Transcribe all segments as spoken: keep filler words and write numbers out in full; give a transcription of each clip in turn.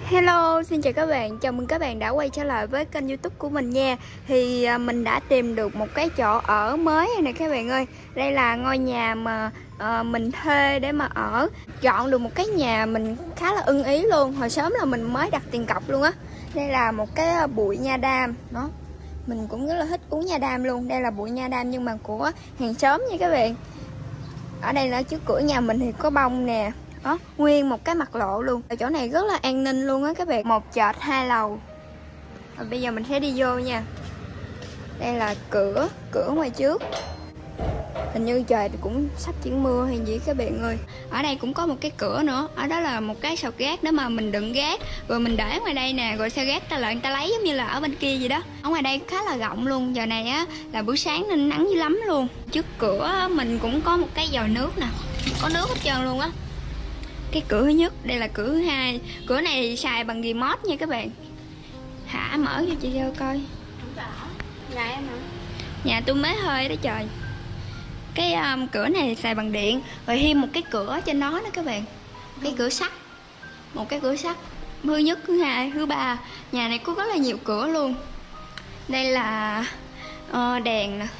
Hello, xin chào các bạn, chào mừng các bạn đã quay trở lại với kênh YouTube của mình nha. Thì à, mình đã tìm được một cái chỗ ở mới này nè các bạn ơi. Đây là ngôi nhà mà à, mình thuê để mà ở. Chọn được một cái nhà mình khá là ưng ý luôn. Hồi sớm là mình mới đặt tiền cọc luôn á. Đây là một cái bụi nha đam đó. Mình cũng rất là thích uống nha đam luôn. Đây là bụi nha đam nhưng mà của hàng xóm nha các bạn. Ở đây là trước cửa nhà mình thì có bông nè. Đó, nguyên một cái mặt lộ luôn. Ở chỗ này rất là an ninh luôn á các bạn. Một trệt hai lầu. Rồi bây giờ mình sẽ đi vô nha. Đây là cửa, cửa ngoài trước. Hình như trời cũng sắp chuyển mưa hay gì các bạn ơi. Ở đây cũng có một cái cửa nữa. Ở đó là một cái sọt gác để mà mình đựng gác. Rồi mình để ngoài đây nè. Rồi sau gác ta lại người ta lấy giống như là ở bên kia vậy đó. Ở ngoài đây khá là rộng luôn. Giờ này á là buổi sáng nên nắng dữ lắm luôn. Trước cửa mình cũng có một cái vòi nước nè. Có nước hết trơn luôn á. Cái cửa thứ nhất, đây là cửa thứ hai. Cửa này thì xài bằng remote nha các bạn. Hả, mở cho chị vô coi. Nhà em hả? Nhà tôi mới hơi đó trời. Cái um, cửa này xài bằng điện. Rồi thêm một cái cửa trên đó nữa các bạn. Cái cửa sắt. Một cái cửa sắt. Thứ nhất, thứ hai, thứ ba. Nhà này có rất là nhiều cửa luôn. Đây là uh, đèn nè.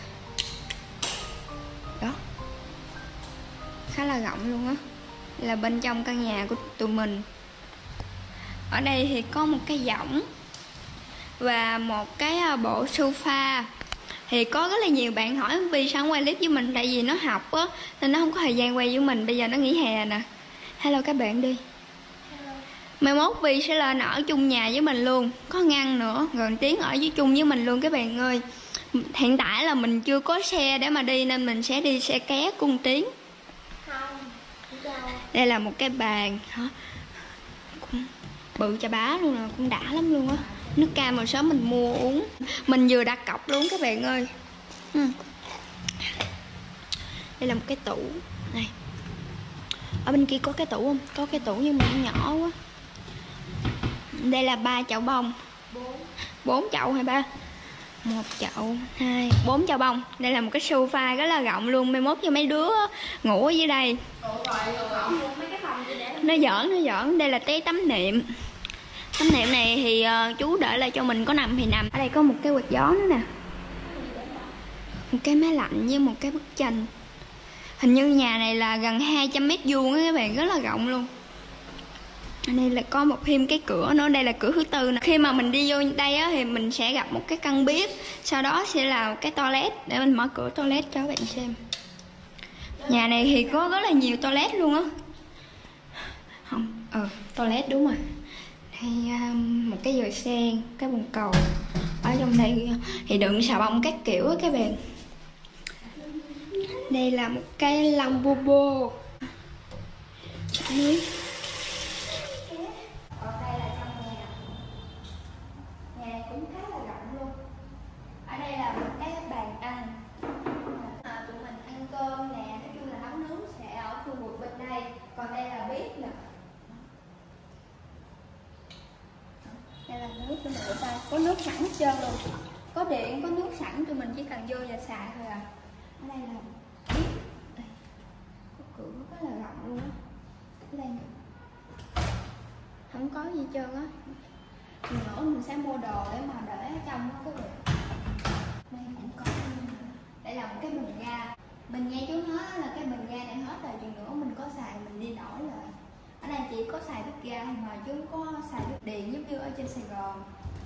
Đó. Khá là rộng luôn á. Là bên trong căn nhà của tụi mình. Ở đây thì có một cái võng và một cái bộ sofa. Thì có rất là nhiều bạn hỏi Vi sao không quay clip với mình, tại vì nó học á nên nó không có thời gian quay với mình. Bây giờ nó nghỉ hè nè. Hello các bạn đi. Hello. Mai mốt Vi sẽ lên ở chung nhà với mình luôn, có ngăn nữa, rồi Tiến ở với chung với mình luôn các bạn ơi. Hiện tại là mình chưa có xe để mà đi nên mình sẽ đi xe ké cùng Tiến. Đây là một cái bàn hả? Cũng bự chà bá luôn nè, cũng đã lắm luôn á. Nước cam hồi sớm mình mua uống. Mình vừa đặt cọc luôn các bạn ơi. ừ. Đây là một cái tủ này. Ở bên kia có cái tủ không? Có cái tủ nhưng mà nó nhỏ quá. Đây là ba chậu bông. Bốn chậu hay ba? Một chậu, hai, bốn chậu bông. Đây là một cái sofa rất là rộng luôn. Mai mốt cho mấy đứa ngủ ở dưới đây. Nó giỡn, nó giỡn. Đây là cái tấm nệm. Tấm nệm này thì uh, chú để lại cho mình có nằm thì nằm. Ở đây có một cái quạt gió nữa nè. Một cái máy lạnh với một cái bức tranh. Hình như nhà này là gần hai trăm mét vuông á các bạn, rất là rộng luôn. Ở đây là có một thêm cái cửa nữa, đây là cửa thứ tư nè. Khi mà mình đi vô đây á thì mình sẽ gặp một cái căn bếp, sau đó sẽ là cái toilet. Để mình mở cửa toilet cho các bạn xem. Nhà này thì có rất là nhiều toilet luôn á. Không, ờ, toilet đúng rồi. Đây um, một cái dồi sen, cái bồn cầu. Ở trong đây thì đựng xà bông các kiểu á các bạn. Đây là một cái lông bobo. Đấy. Ở đây là trong nhà. Nhà cũng khá là rộng luôn. Ở đây là một cái bàn ăn. À, tụi mình ăn cơm nè, nói chung là nấu nướng sẽ ở khu vực bên đây. Còn đây là bếp nè. Đây là nước cho mình rửa tay. Có nước sẵn hết trơn luôn. Có điện, có nước sẵn, tụi mình chỉ cần vô và xài thôi à. Ở đây là bếp. Đây. Có cửa rất là rộng luôn á. Ở đây nè. Không có gì trơn á. Nữa mình sẽ mua đồ để mà để ở trong đó các bạn. Đây cũng có. Đây là một cái bình ga. Mình nghe chú nói là cái bình ga này hết rồi, chừng nữa mình có xài mình đi đổi lại. Ở đây chỉ có xài bếp ga mà chú có xài bếp điện giống như ở trên Sài Gòn.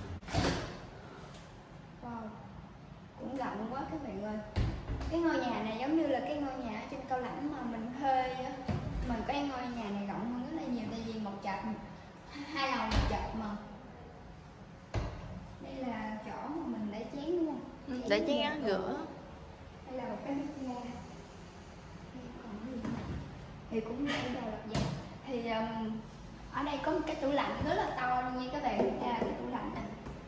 Wow, cũng rộng quá các bạn ơi. Cái ngôi nhà này giống như là cái ngôi nhà ở trên Cao Lãnh mà mình thuê á. Mình có ngôi nhà này rộng hơn rất là nhiều, tại vì một trệt hai lầu một trệt mà. Đây là chỗ mà mình để chén đúng không? Ừ, để chén ăn rửa. Đây là một cái bếp ga. Còn gì nữa? Thì cũng để đồ lặt vặt. Thì um, ở đây có một cái tủ lạnh rất là to luôn nha các bạn. Đây là cái tủ lạnh này.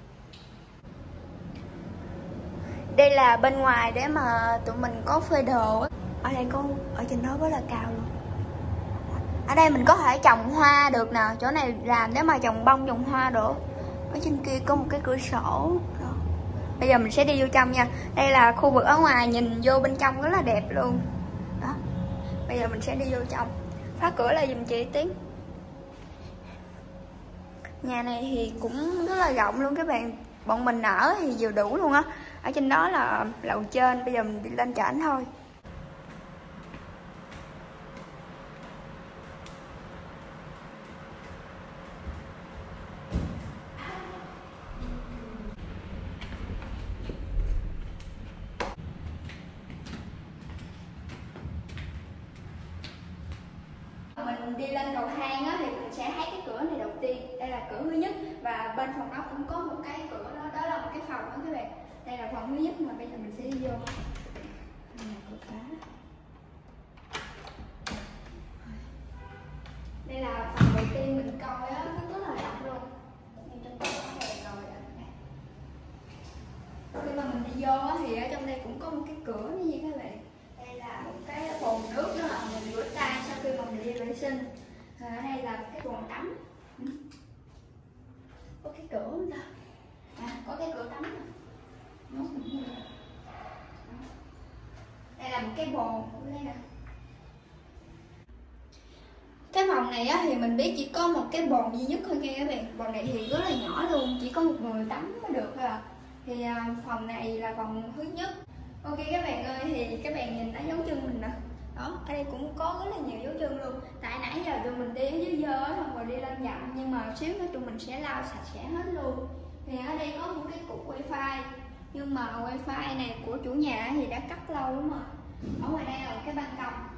Đây là bên ngoài để mà tụi mình có phơi đồ á. Ở đây có, ở trên đó rất là cao luôn. Ở đây mình có thể trồng hoa được nè. Chỗ này làm để mà trồng bông, trồng hoa được. Ở trên kia có một cái cửa sổ đó. Bây giờ mình sẽ đi vô trong nha. Đây là khu vực ở ngoài, nhìn vô bên trong rất là đẹp luôn đó. Bây giờ mình sẽ đi vô trong. Phá cửa là giùm chị Tiến. Nhà này thì cũng rất là rộng luôn các bạn. Bọn mình ở thì vừa đủ luôn á. Ở trên đó là lầu trên, bây giờ mình đi lên trển thôi. Mình đi lên cầu thang á, thì mình sẽ thấy cái cửa này đầu tiên. Đây là cửa thứ nhất. Và bên phòng đó cũng có một cái cửa đó, đó là một cái phòng đó các bạn. Đây là phòng thứ nhất mà bây giờ mình sẽ đi vô. Đây là cửa phá. Đây là phòng đầu tiên mình coi á, nó rất là rộng luôn. Ngay trong đó có đèn rồi đó. Khi mà mình đi vô á, thì ở trong đây cũng có một cái cửa như vậy các bạn. Đây là một cái bồn nước đó là mình rửa tay sau khi mà mình đi vệ sinh. Ở đây là cái bồn tắm. Có cái cửa không ta? À, có cái cửa tắm rồi. Đây là một cái bồn ở đây nè. Cái phòng này á, thì mình biết chỉ có một cái bồn duy nhất thôi nha các bạn. Bồn này thì rất là nhỏ luôn, chỉ có một người tắm mới được thôi à. Thì à, phòng này là phòng thứ nhất. Ok các bạn ơi, thì các bạn nhìn thấy dấu chân mình nè. Đó, ở đây cũng có rất là nhiều dấu chân luôn. Tại nãy giờ tụi mình đi ở dưới dơ xong rồi đi lên dặm, nhưng mà xíu nữa tụi mình sẽ lau sạch sẽ hết luôn. Thì ở đây có một cái cục wifi, nhưng mà wifi này của chủ nhà thì đã cắt lâu lắm rồi. Ở ngoài đây là một cái ban công.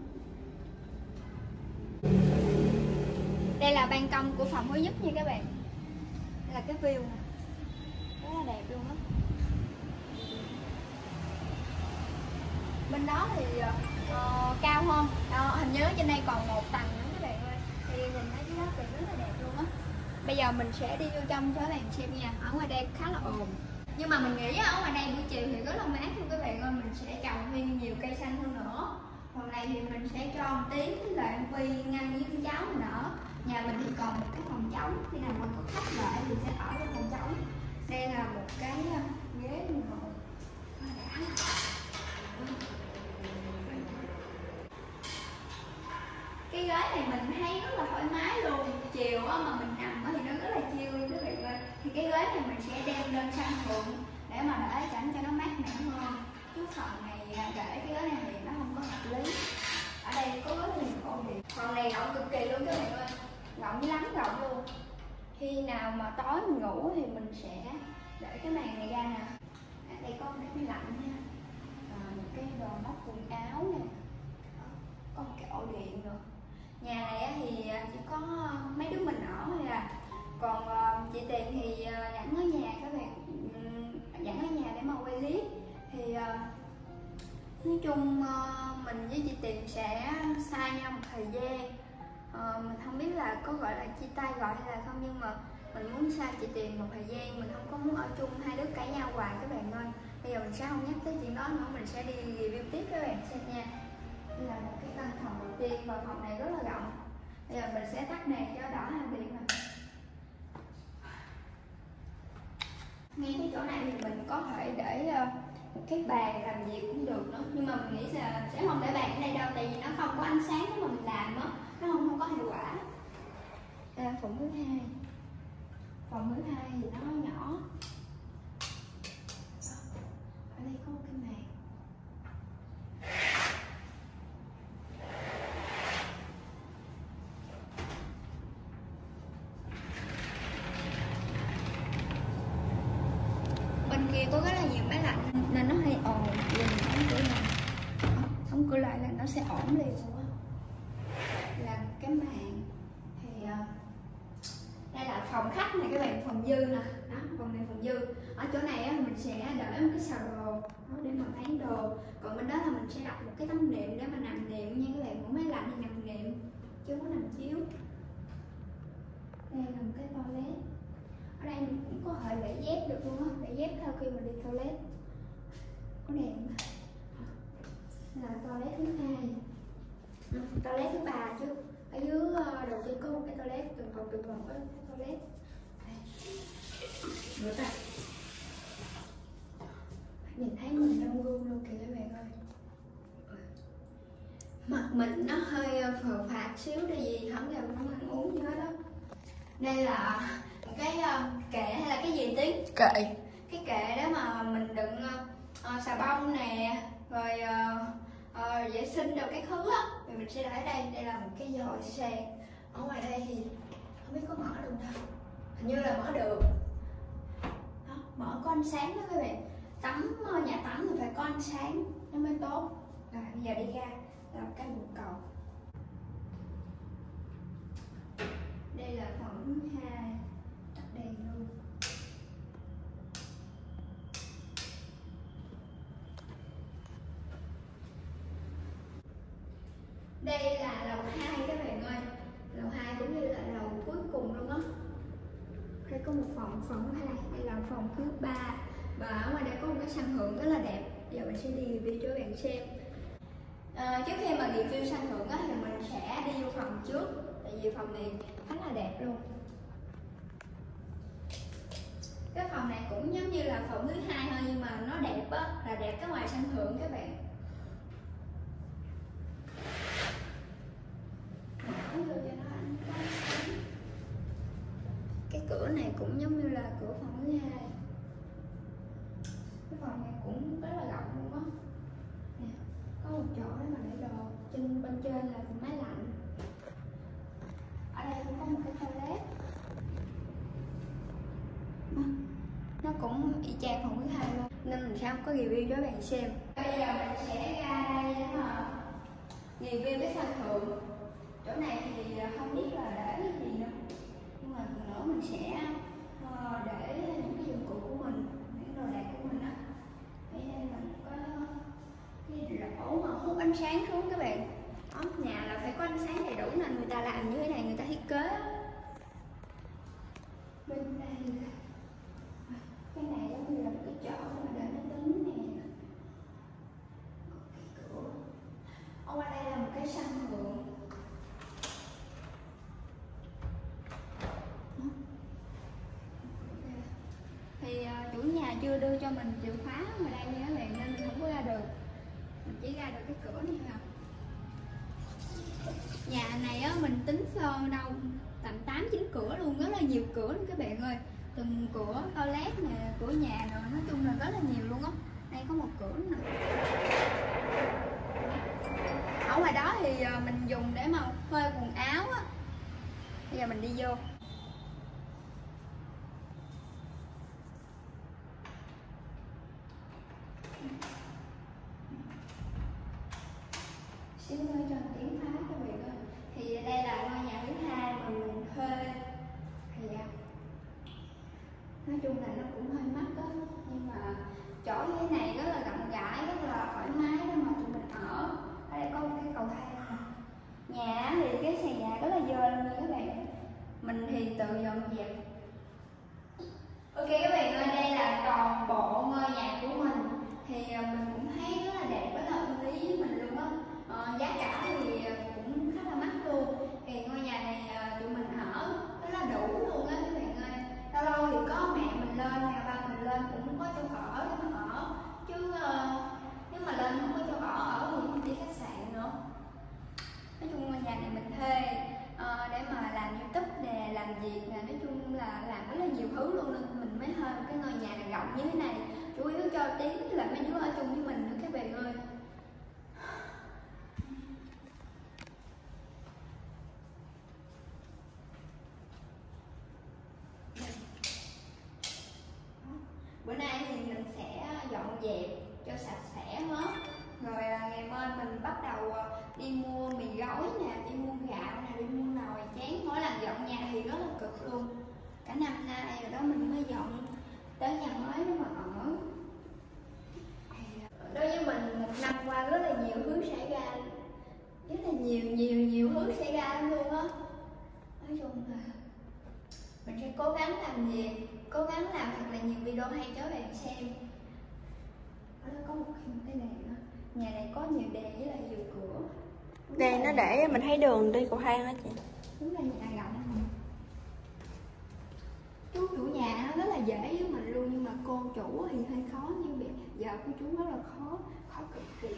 Đây là ban công của phòng thứ nhất nha các bạn. Đây là cái view này, rất là đẹp luôn á. Bên đó thì uh, cao hơn, uh, hình như trên đây còn một tầng nữa các bạn ơi. Thì nhìn thấy cái đó thì rất là đẹp luôn á. Bây giờ mình sẽ đi vô trong cho các bạn xem nha. Ở ngoài đây khá là ồn, nhưng mà mình nghĩ ở ngoài đây buổi chiều thì rất là mát luôn các bạn ơi. Mình sẽ trồng thêm nhiều cây xanh hơn nữa. Phòng này thì mình sẽ cho một tiếng với lại Vi ngăn với con cháu mình ở. Nhà mình thì còn một cái phòng trống, khi nào mà có khách lại thì sẽ ở trong phòng trống. Đây là một cái ghế ngồi. Cái ghế này mình thấy rất là thoải mái luôn. Chiều mà mình nằm thì nó rất là chill luôn các bạn ơi. Thì cái ghế này mình sẽ đem lên sân thượng để mà để cảnh cho nó mát mẻ hơn. Chứ phòng này để cái ghế này thì nó không có hợp lý. Ở đây có rất là nhiều ô điện. Phòng này rộng cực kỳ luôn các bạn ơi, rộng lắm rộng luôn. Khi nào mà tối mình ngủ thì mình sẽ để cái màn này ra nè. Ở đây có một cái máy lạnh nha, à, một cái đồ móc quần áo nè, có một cái ổ điện nữa. Nhà này thì chỉ có mấy đứa mình ở thôi à. Còn chị Tiền thì dẫn ở nhà các bạn, dẫn ở nhà để mà quay clip. Thì nói chung mình với chị Tiền sẽ xa nhau một thời gian. À, mình không biết là có gọi là chia tay gọi hay là không, nhưng mà mình muốn xa chị Tiền một thời gian. Mình không có muốn ở chung hai đứa cãi nhau hoài các bạn ơi. Bây giờ mình sẽ không nhắc tới chuyện đó nữa, mình sẽ đi review tiếp các bạn xem nha. Đây là một cái căn phòng đầu tiên và phòng này rất là rộng. Bây giờ mình sẽ tắt đèn cho đỏ hàng điện này. Ngay cái chỗ này thì mình có thể để một cái bàn làm việc cũng được nữa, nhưng mà mình nghĩ là sẽ không để bàn ở đây đâu, tại vì nó không có ánh sáng nếu mà mình làm đó, nó không, không có hiệu quả. Đây là phòng thứ hai. Phòng thứ hai thì nó nhỏ. Ở đây có một cái màn. Bên kia có rất là nhiều máy lạnh nên nó hay ồn. Mình đóng cửa lại, đóng cửa lại là nó sẽ ổn liền luôn á. Là cái màn. Thì đây là phòng khách này các bạn, phòng dư nè. Đó, phòng này phòng dư. Ở chỗ này á, mình sẽ để một cái xào đồ để mà bán đồ. Còn bên đó là mình sẽ đặt một cái tấm nệm để mà nằm nệm nha các bạn. Một máy lạnh thì nằm nệm chứ không có nằm chiếu. Đây là một cái toilet. Ở đây mình cũng có thể để dép được luôn á, để dép theo khi mà đi toilet. Có đèn. Là toilet thứ hai. À, toilet thứ ba chứ. Ở dưới đầu tiên có một cái toilet, từng phòng từng phòng có cái toilet. Rửa tay. Nhìn thấy mình trong gương luôn kìa các bạn ơi. Mặt mình nó hơi phờ phạc xíu, tại vì không giờ không ăn uống gì hết đó. Đây là một cái uh, kệ hay là cái gì Tiến? Kệ. Cái kệ đó mà mình đựng uh, xà bông nè, rồi uh, uh, vệ sinh đồ cái thứ á, thì mình sẽ để ở đây. Đây là một cái giò sen. Ở ngoài đây thì không biết có mở được đâu, hình như là mở được. Đó, mở có ánh sáng đó các bạn. Tắm nhà tắm thì phải có ánh sáng nó mới tốt. Rồi bây giờ đi ra là một cái bồn cầu. Đây là phần thứ hai, tắt đèn luôn. Đây là lầu hai các bạn ơi. Lầu hai cũng như là lầu cuối cùng luôn á. Đây có một phòng, phòng thứ hai, đây là phòng thứ ba. Và ở ngoài đây có một cái sân thượng rất là đẹp. Giờ mình sẽ đi review cho các bạn xem. À, trước khi mà review sân thượng á thì mình sẽ đi vô phòng trước. Tại vì phòng này khá là đẹp luôn. Cái phòng này cũng giống như là phòng thứ hai thôi, nhưng mà nó đẹp á, là đẹp cái ngoài sân thượng các bạn. Mở vô cho nó ánh sáng. Cái cửa này cũng giống như là cửa phòng thứ hai. Cái phòng này cũng rất là rộng luôn á. Nè, có một chỗ để mà để đồ. Trên bên trên là máy lạnh. Ở đây cũng có một cái toilet. Nó cũng y chang phòng thứ hai luôn, nên mình sẽ không có review cho các bạn xem. Bây giờ mình sẽ ra đây để mà review cái sân thượng. Chỗ này thì không biết là để cái gì nữa, nhưng mà nữa mình sẽ để những cái dụng cụ của mình, những đồ đạc của mình á. Ở đây mình có cái lỗ mà hút ánh sáng xuống các bạn. Đó, nhà là phải có ánh sáng đầy đủ nên người ta làm như thế này, người ta thiết kế. Bên đây cái này giống như là một cái chỗ mà để máy tính nè. Cái cửa. Ở ngoài đây là một cái sân thượng. Thì uh, chủ nhà chưa đưa cho mình chìa khóa ngoài đây nha các bạn, nên mình không có ra được. Mình chỉ ra được cái cửa này thôi. Nhà này á mình tính sơ đâu tầm tám chín cửa luôn, rất là nhiều cửa luôn các bạn ơi. Từng cửa toilet nè, cửa nhà rồi, nói chung là rất là nhiều luôn á. Đây có một cửa nè. Ở ngoài đó thì mình dùng để mà phơi quần áo á. Bây giờ mình đi vô. Xíu nữa cho tiếng phá các bạn ơi. Thì đây là ngôi nhà thứ hai mà mình thuê. Thì nói chung là nó cũng hơi mắc đó, nhưng mà chỗ như thế này rất là rộng rãi, rất là thoải mái để mà tụi mình ở. Ở đây có một cái cầu thang này. Nhà thì cái sàn nhà rất là dơ luôn nha các bạn. Mình thì tự dọn dẹp. Ok các bạn ơi, đây là toàn bộ ngôi nhà của mình. Thì mình cũng thấy rất là đẹp, rất là ưng ý với mình luôn á. Ờ, giá cả thì cũng khá là mắc luôn. Thì ngôi nhà này tụi mình ở rất là đủ luôn á các bạn ơi. Lâu lâu thì có mẹ mình lên nè, ba mình lên cũng có chỗ ở để mà ở. Chứ uh, nếu mà lên không có chỗ ở, ở thì cũng đi khách sạn nữa. Nói chung ngôi nhà này mình thuê uh, để mà làm YouTube nè, làm việc nè, nói chung là làm rất là nhiều thứ luôn, nên mình mới thuê cái ngôi nhà này rộng như thế này. Chủ yếu cho Tiến với lại mấy đứa ở chung với mình nữa các bạn ơi. Bữa nay thì mình sẽ dọn dẹp cho sạch sẽ hết. Rồi ngày mai mình bắt đầu đi mua mì gói nè, đi mua gạo nè, đi mua nồi chén. Mỗi lần dọn nhà thì rất là cực luôn. Cả năm nay rồi đó mình mới dọn tới nhà mới để mà ở. Đối với mình một năm qua rất là nhiều thứ xảy ra, rất là nhiều nhiều nhiều thứ xảy ra luôn á. Nói chung là mình sẽ cố gắng làm gì, cố gắng làm thật là nhiều video hay cho các bạn xem. Ở đó có một cái này nữa. Nhà này có nhiều đèn với lại nhiều cửa. Đèn nó để mình thấy đường đi cầu thang đó chị. Đúng là nhà rộng. Chú chủ nhà nó rất là dễ với mình luôn, nhưng mà cô chủ thì hơi khó, nhưng bây giờ cô chú rất là khó, khó cực kỳ.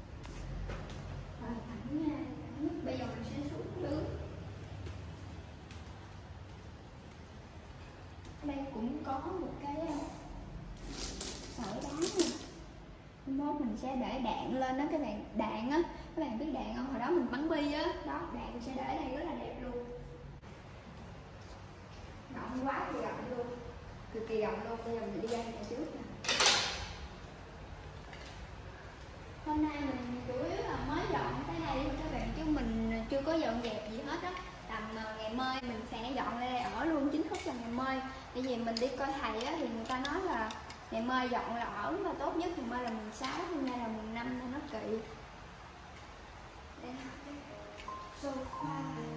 Rồi thẳng nha, bây giờ mình sẽ xuống nước. Đây cũng có một cái sỏi đá nè. Mốt mình sẽ để đạn lên đó các bạn. Đạn á, các bạn biết đạn không? Hồi đó mình bắn bi á, đó, đạn mình sẽ để đây rất là đẹp luôn. Rộng quá thì rộng luôn, cực kỳ rộng luôn. Bây giờ mình đi ra nhà trước nè. Hôm nay mình chủ yếu là mới dọn tới đây thôi các bạn, chứ mình chưa có dọn dẹp gì hết á. Tầm ngày mai mình sẽ dọn lên đây ở luôn, chính thức là ngày mai. Bởi vì mình đi coi thầy á thì người ta nói là ngày mai dọn là ở là tốt nhất. Ngày mai là mùng sáu, hôm nay là mùng năm nên nó kỵ. Đây là sofa.